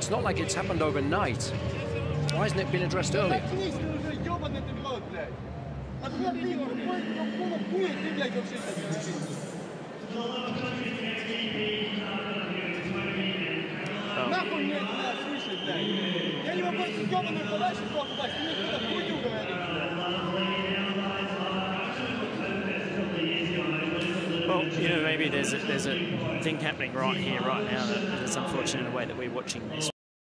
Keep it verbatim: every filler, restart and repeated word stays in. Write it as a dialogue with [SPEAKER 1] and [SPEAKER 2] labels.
[SPEAKER 1] it's not like it's happened overnight. Why hasn't it been addressed earlier?
[SPEAKER 2] Well, you know, maybe there's a, there's a thing happening right here, right now, that it's unfortunate in the way that we're watching this.